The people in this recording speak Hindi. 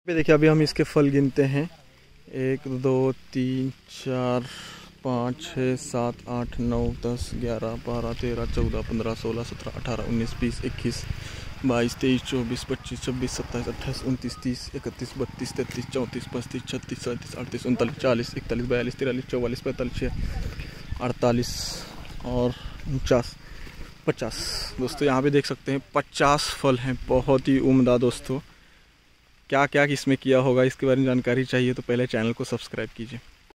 पे देखिए अभी हम इसके फल गिनते हैं। 1 2 3 4 5 6 7 8 9 10 11 12 13 14 15 16 17 18 19 20 21 22 23 24 25 26 27 28 29 30 31 32 33 34 35 36 37 38 39 40 41 42 43 44 45 48 और 50। दोस्तों यहाँ पे देख सकते हैं 50 फल हैं, बहुत ही उम्दा। दोस्तों क्या क्या इसमें किया होगा इसके बारे में जानकारी चाहिए तो पहले चैनल को सब्सक्राइब कीजिए।